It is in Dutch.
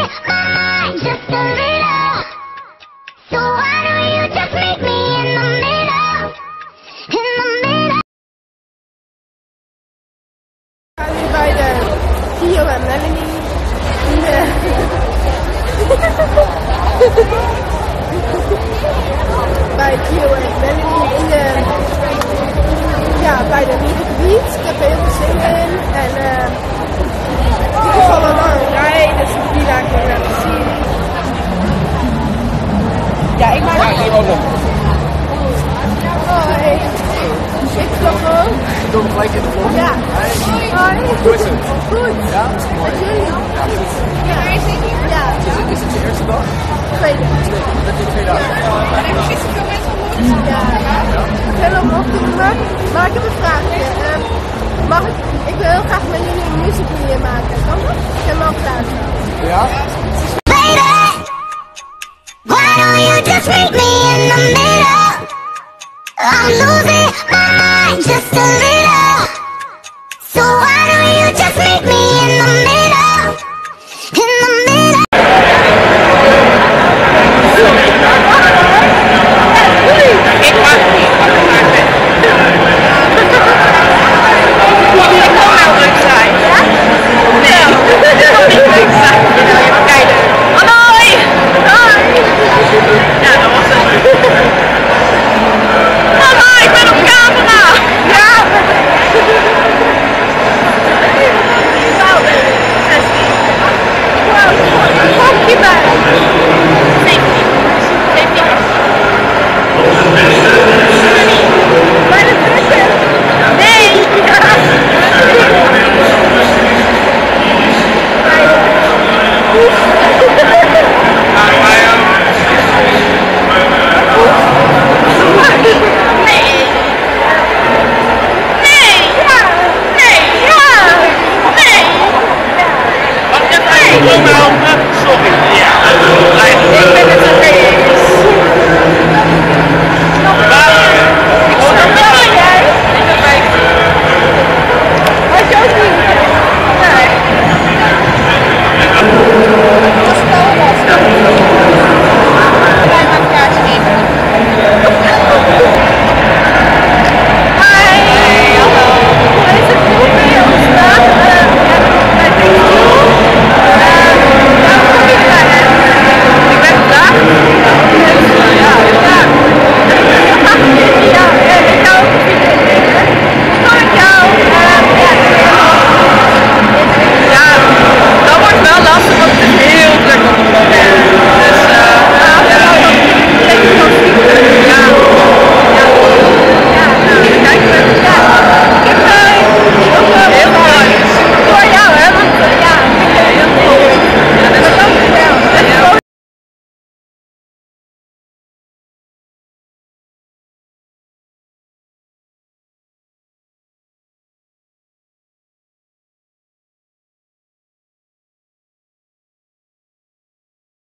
my mind just a little. So why don't you just meet me in the middle? In the middle. We gaan nu bij de Gio en Melanie. Bij Gio en Melanie in de, bij de Rietengebied. Ik heb er heel veel zin in. En het is al een lange rij, dus ik wil eigenlijk weer laten zien. Ja, ik maak het ook. Hoi. Ik vlog ook. Ik doe hem gelijk in de vlog. Ja. Hoi. Hoe is het? Goed. Ja, dat is mooi. Met jullie? Ja, goed. Ja. Ja. Is het je eerste dag? Tweede. Dat is 2 dagen. Ja. Helemaal opgenomen. Maar ik heb een vraagje. Ik wil heel graag met jullie een muziekvideo maken. Kan dat? Ik heb hem al gedaan. Ja? Baby, why don't you just meet me in the middle? I'm losing my mind just a little. So why don't you just meet me in the middle? In the middle. Ik wacht niet, wat ik maar ben. Dat kan wel leuk zijn. Ja? Nee, dat kan niet leuk zijn. Even kijken. Hoi! Hoi! Ja, dat was het. Mama, ik ben op camera! Ja! Wauw, 16. Wauw, fuck je bij. 17. 17. Bij de bussen? Nee! Sorry. Ja.